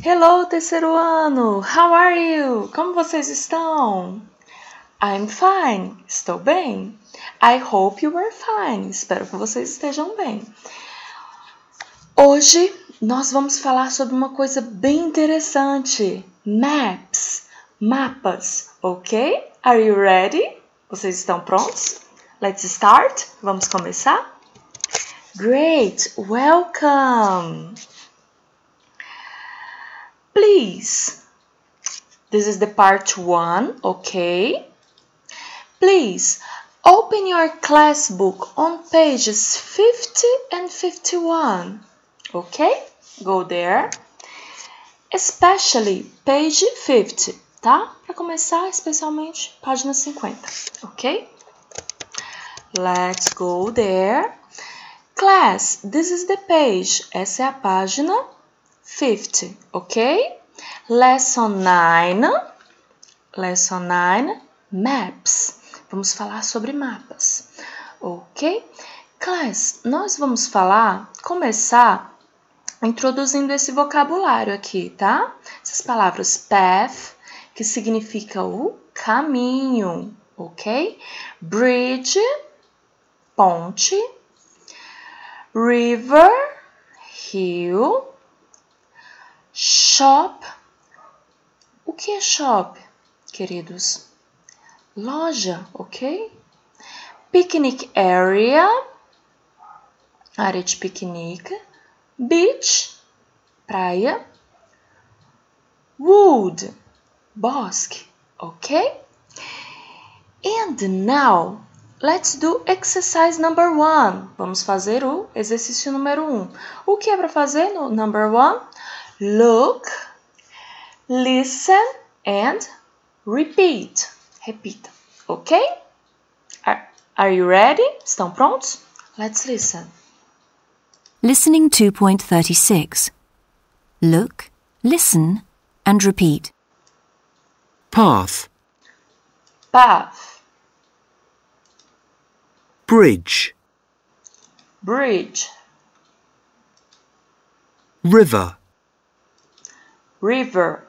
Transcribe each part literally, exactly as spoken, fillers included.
Hello, terceiro ano! How are you? Como vocês estão? I'm fine. Estou bem. I hope you are fine. Espero que vocês estejam bem. Hoje nós vamos falar sobre uma coisa bem interessante. Maps. Mapas, ok? Are you ready? Vocês estão prontos? Let's start. Vamos começar? Great. Welcome. Please, this is the part one, okay? Please, open your class book on pages fifty and fifty-one, okay? Go there, especially page fifty, tá? Para começar, especialmente, página cinquenta, ok? Let's go there. Class, this is the page, essa é a página fifty, ok? Lesson nine, Lesson nine, Maps. Vamos falar sobre mapas, ok? Class, nós vamos falar, começar introduzindo esse vocabulário aqui, tá? Essas palavras path, que significa o caminho, ok? Bridge, ponte. River, rio. Shop. O que é shop, queridos? Loja, ok? Picnic area, área de piquenique. Beach, praia. Wood, bosque, ok? And now, let's do exercise number one. Vamos fazer o exercício número um. O que é para fazer no number one? Look, listen and repeat. Repita, ok? Are, are you ready? Estão prontos? Let's listen. Listening two point thirty-six. Look, listen and repeat. Path, Path, bridge, bridge, river, river,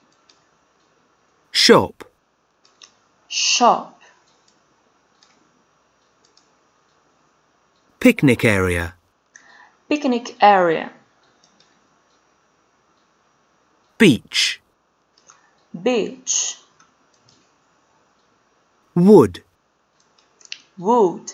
shop, shop, picnic area, picnic area, beach, beach, wood, wood.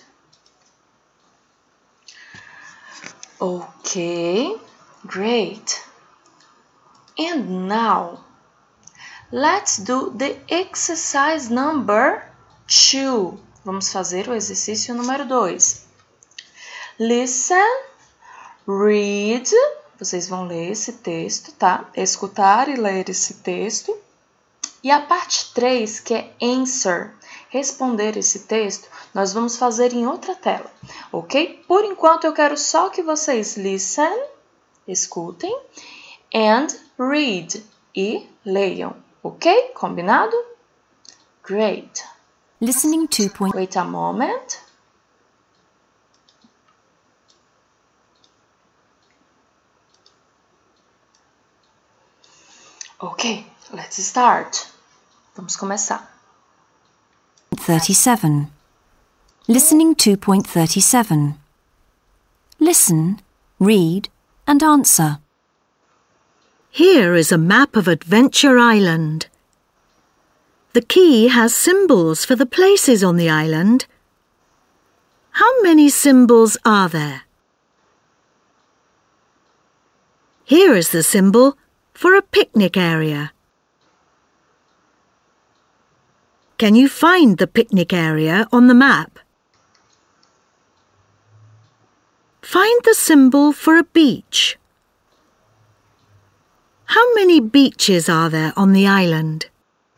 Okay, great. And now, let's do the exercise number two. Vamos fazer o exercício número dois. Listen, read. Vocês vão ler esse texto, tá? Escutar e ler esse texto. E a parte três, que é answer, responder esse texto, nós vamos fazer em outra tela, ok? Por enquanto, eu quero só que vocês listen, escutem, and read, e leiam, ok? Combinado? Great. Listening two point Wait a moment. Ok, let's start. Vamos começar. thirty-seven. Listening two point thirty-seven. Listen, read and answer. Here is a map of Adventure Island. The key has symbols for the places on the island. How many symbols are there? Here is the symbol for a picnic area. Can you find the picnic area on the map? Find the symbol for a beach. How many beaches are there on the island?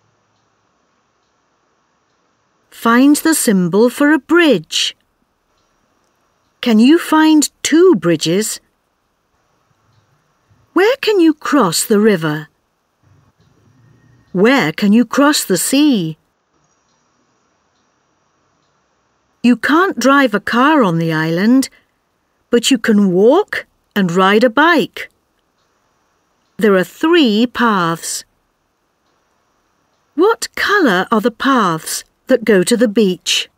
Find the symbol for a bridge. Can you find two bridges? Where can you cross the river? Where can you cross the sea? You can't drive a car on the island, but you can walk and ride a bike. There are three paths. What colour are the paths that go to the beach?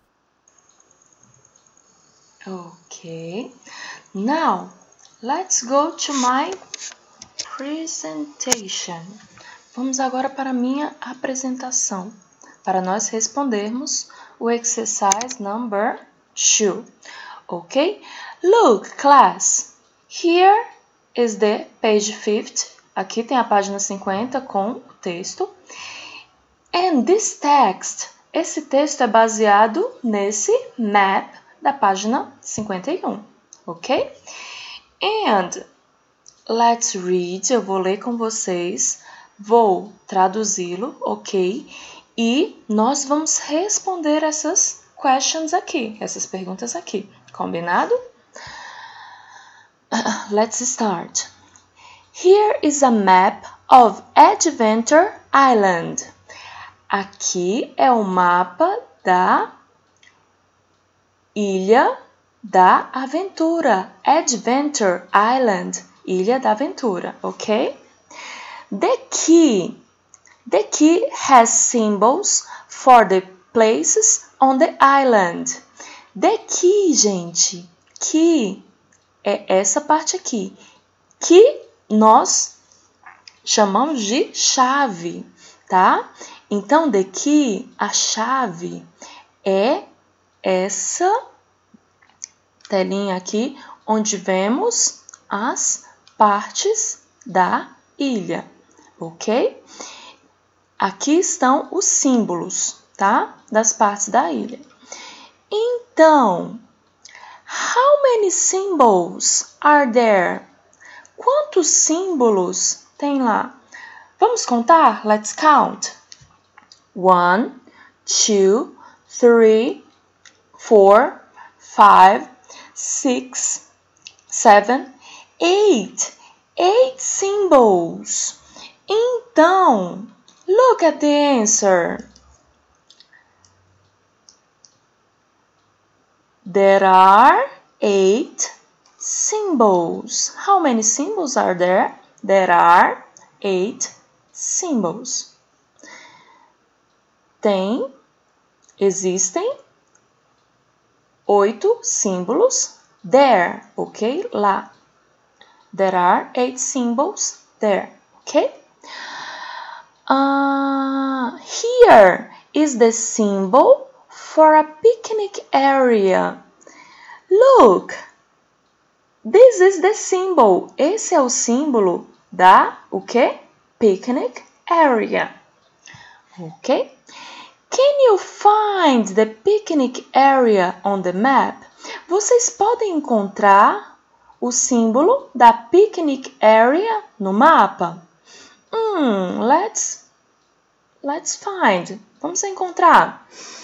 Okay. Now, let's go to my presentation. Vamos agora para a minha apresentação, para nós respondermos o exercise number two. Ok? Look, class. Here is the page fifty. Aqui tem a página cinquenta com o texto. And this text. Esse texto é baseado nesse map da página cinquenta e um. Ok? And let's read. Eu vou ler com vocês. Vou traduzi-lo, ok? E nós vamos responder essas questions aqui, essas perguntas aqui. Combinado? Let's start. Here is a map of Adventure Island. Aqui é o mapa da Ilha da Aventura. Adventure Island, Ilha da Aventura, ok? The key. The key has symbols for the places on the island. The key, gente. Key é essa parte aqui. Que nós chamamos de chave, tá? Então, the key, a chave, é essa telinha aqui, onde vemos as partes da ilha. Ok? Aqui estão os símbolos, tá? Das partes da ilha. Então, how many symbols are there? Quantos símbolos tem lá? Vamos contar? Let's count. One, two, three, four, five, six, seven, eight. Eight symbols. Então, look at the answer. There are eight symbols. How many symbols are there? There are eight symbols. Tem, existem oito símbolos there, ok? Lá. There are eight symbols there, ok? Uh, here is the symbol for a picnic area. Look, this is the symbol. Esse é o símbolo da, o quê? Picnic area. Ok? Can you find the picnic area on the map? Vocês podem encontrar o símbolo da picnic area no mapa? Hmm, let's, let's find. Vamos encontrar.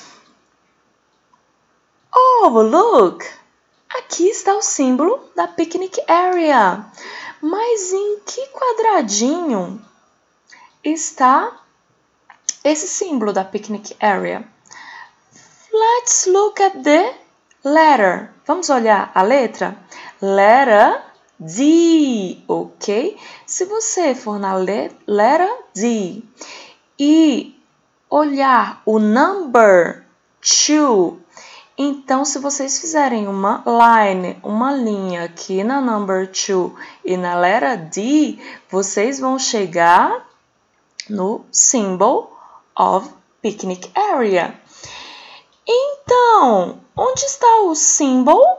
Oh, look! Aqui está o símbolo da picnic area. Mas em que quadradinho está esse símbolo da picnic area? Let's look at the letter. Vamos olhar a letra? Letter D, ok? Se você for na letra D e olhar o number two, então se vocês fizerem uma line, uma linha aqui na number two e na letra D, vocês vão chegar no symbol of picnic area. Então, onde está o símbolo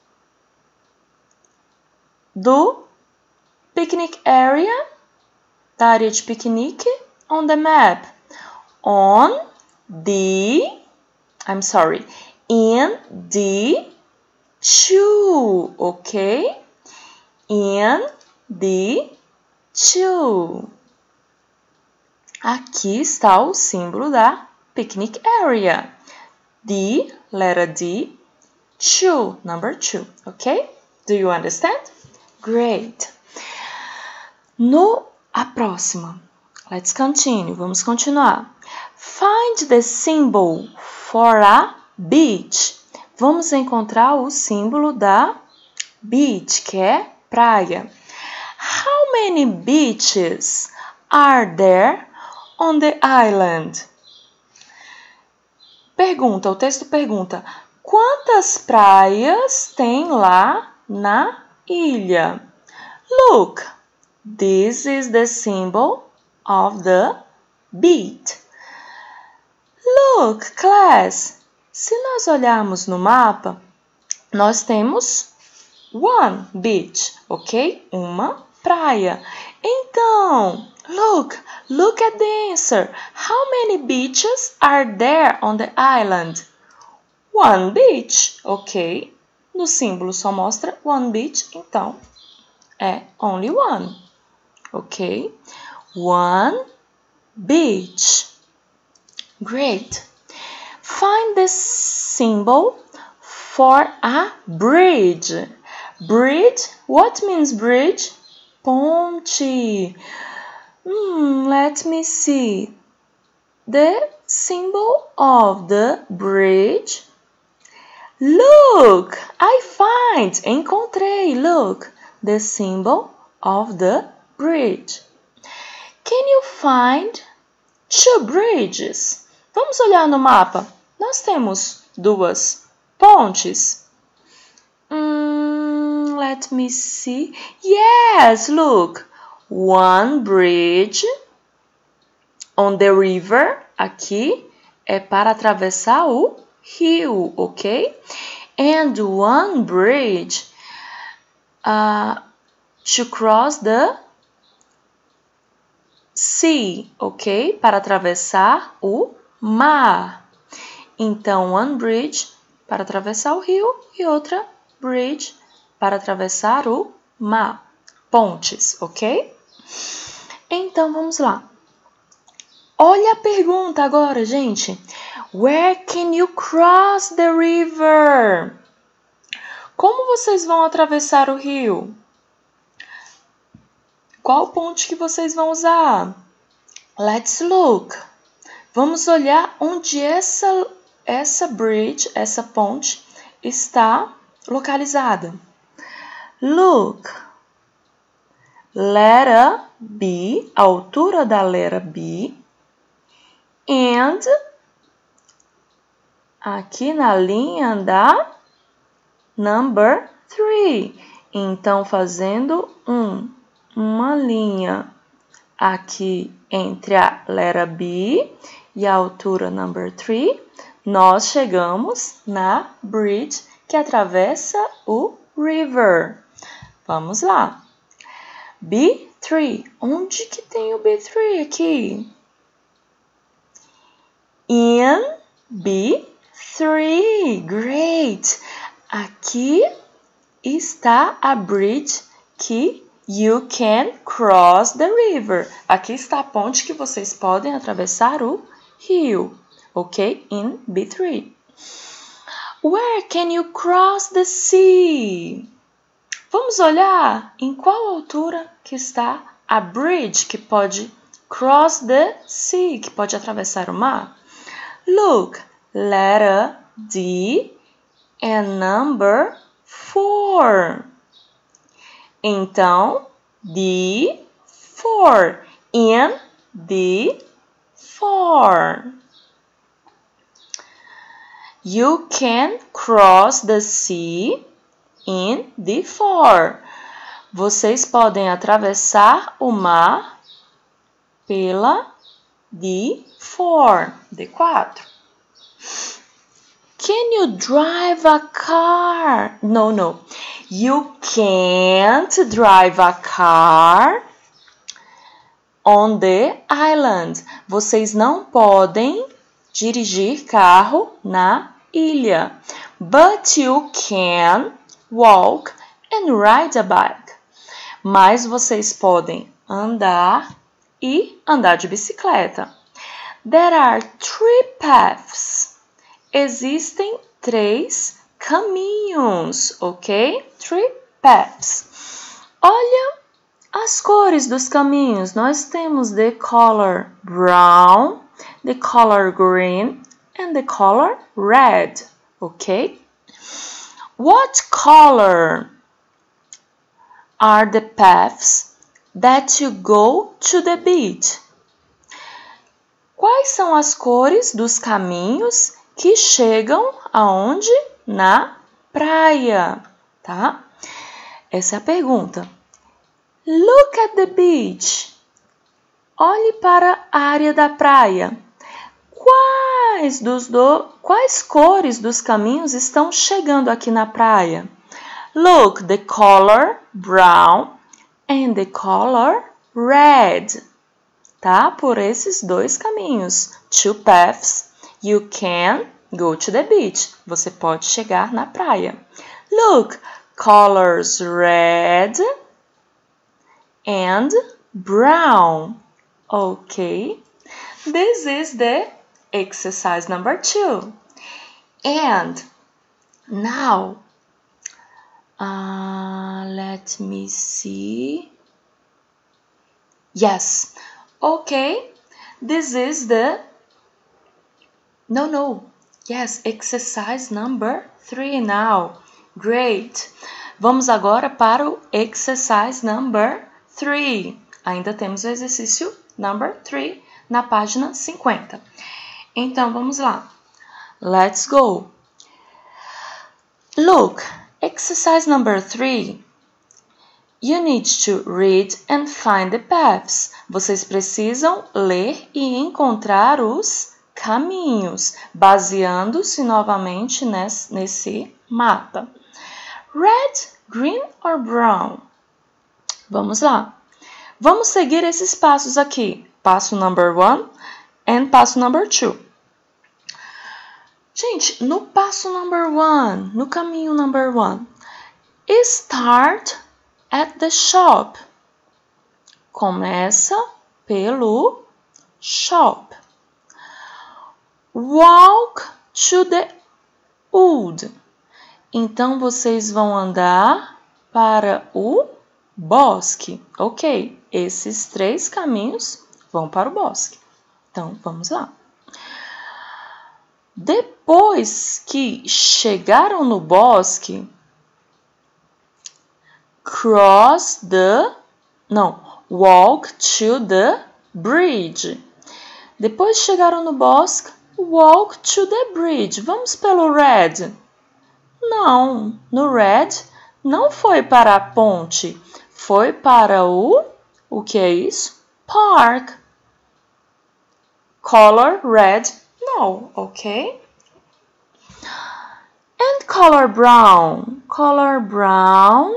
do picnic area, da área de piquenique, on the map? On the, I'm sorry, in the two, ok? In the two. Aqui está o símbolo da picnic area. D, letter D, two, number two, ok? Do you understand? Great. No, a próxima. Let's continue. Vamos continuar. Find the symbol for a beach. Vamos encontrar o símbolo da beach, que é praia. How How many beaches are there on the island? Pergunta, o texto pergunta, quantas praias tem lá na ilha? Look, this is the symbol of the beach. Look, class, se nós olharmos no mapa, nós temos one beach, ok? Uma praia. Então, look, look at the answer. How many beaches are there on the island? One beach, ok? No símbolo só mostra one beach, então é only one, ok? One beach. Great. Find the symbol for a bridge. Bridge, what means bridge? Ponte. Hmm, let me see. The symbol of the bridge. Look, I find, encontrei, look, the symbol of the bridge. Can you find two bridges? Vamos olhar no mapa. Nós temos duas pontes. Hmm, let me see. Yes, look. One bridge on the river. Aqui é para atravessar o rio, ok? And one bridge uh, to cross the sea, ok? Para atravessar o mar. Então, one bridge para atravessar o rio e outra bridge para atravessar o mar. Pontes, ok? Então, vamos lá. Olha a pergunta agora, gente. Where can you cross the river? Como vocês vão atravessar o rio? Qual ponte que vocês vão usar? Let's look. Vamos olhar onde essa, essa bridge, essa ponte, está localizada. Look. Letra B, a altura da letra B. And aqui na linha da number three. Então, fazendo um, uma linha aqui entre a letra B e a altura number three, nós chegamos na bridge que atravessa o river. Vamos lá. B three. Onde que tem o B three aqui? In B three. Great! Aqui está a bridge que you can cross the river. Aqui está a ponte que vocês podem atravessar o rio. Ok? In B three. Where can you cross the sea? Vamos olhar em qual altura que está a bridge que pode cross the sea, que pode atravessar o mar. Look, letter D and number four. Então, D four. In D four. You can cross the sea in D four. Vocês podem atravessar o mar pela D four. D quatro. Can you drive a car? No, no. You can't drive a car on the island. Vocês não podem dirigir carro na ilha. But you can walk and ride a bike. Mas vocês podem andar e andar de bicicleta. There are three paths. Existem três caminhos, ok? Three paths. Olha as cores dos caminhos. Nós temos the color brown, the color green and the color red, ok? What color are the paths that you go to the beach? Quais são as cores dos caminhos que chegam aonde? Na praia, tá? Essa é a pergunta. Look at the beach. Olhe para a área da praia. Quais, dos do... Quais cores dos caminhos estão chegando aqui na praia? Look, the color brown and the color red. Tá? Por esses dois caminhos. Two paths. You can go to the beach. Você pode chegar na praia. Look, colors red and brown. Okay. This is the exercise number two. And now, uh, let me see. Yes. Okay. This is the... No, no. Yes, exercise number three now. Great. Vamos agora para o exercise number three. Ainda temos o exercício number three na página cinquenta. Então, vamos lá. Let's go. Look, exercise number three. You need to read and find the paths. Vocês precisam ler e encontrar os caminhos, baseando-se novamente nesse, nesse mapa. Red, green or brown? Vamos lá. Vamos seguir esses passos aqui. Passo number one and passo number two. Gente, no passo number one, no caminho number one, start at the shop. Começa pelo shop. Walk to the wood. Então, vocês vão andar para o bosque. Ok, esses três caminhos vão para o bosque. Então, vamos lá. Depois que chegaram no bosque, cross the... Não, walk to the bridge. Depois chegaram no bosque, walk to the bridge. Vamos pelo red. Não, no red não foi para a ponte. Foi para o... O que é isso? Park. Color red. No, ok? And color brown. Color brown.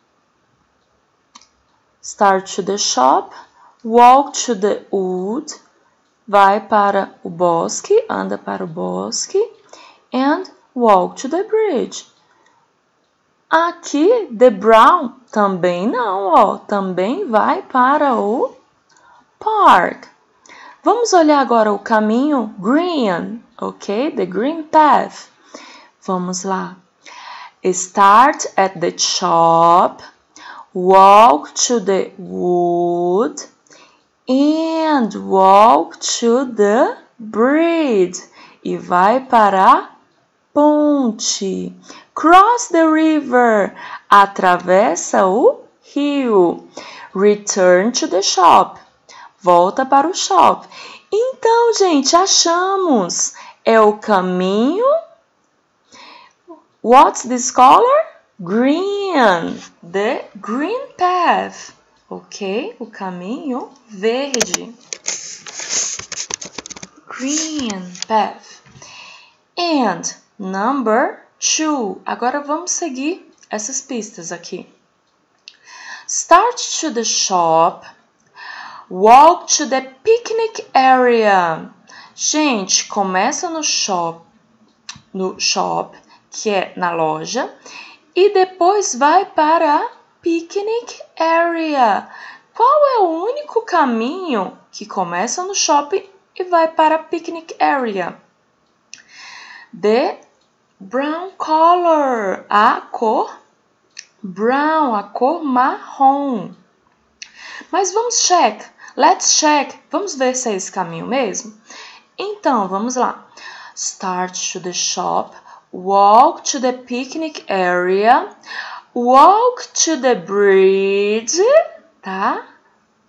Start to the shop. Walk to the wood. Vai para o bosque. Anda para o bosque. And walk to the bridge. Aqui, the brown, também não, ó. Também vai para o park. Vamos olhar agora o caminho green, ok? The green path. Vamos lá. Start at the shop. Walk to the wood. And walk to the bridge. E vai para a ponte. Cross the river. Atravessa o rio. Return to the shop. Volta para o shop. Então, gente, achamos. É o caminho. What's this color? Green. The green path. Ok? O caminho verde. Green path. And number two. Agora vamos seguir essas pistas aqui. Start to the shop. Walk to the picnic area. Gente, começa no shop, no shop, que é na loja, e depois vai para a picnic area. Qual é o único caminho que começa no shopping e vai para a picnic area? The brown color, a cor brown, a cor marrom. Mas vamos check, let's check, vamos ver se é esse caminho mesmo? Então, vamos lá. Start to the shop, walk to the picnic area, walk to the bridge, tá?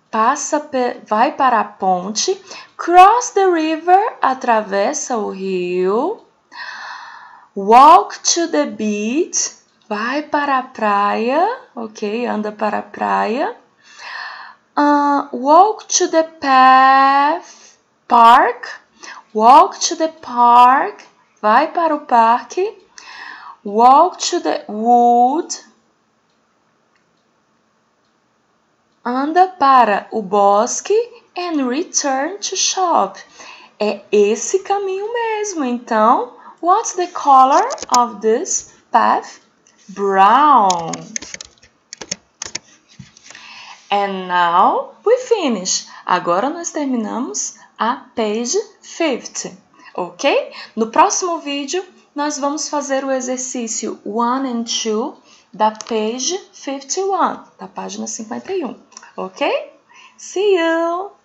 passa, vai para a ponte. Cross the river, atravessa o rio. Walk to the beach, vai para a praia, ok? Anda para a praia. Uh, walk to the path, park. Walk to the park, vai para o parque. Walk to the wood, anda para o bosque. And return to shop. É esse caminho mesmo. Então, what's the color of this path? Brown. And now we finish. Agora nós terminamos a page fifty, ok? No próximo vídeo, nós vamos fazer o exercício one and two da page fifty-one, da página cinquenta e um, ok? See you!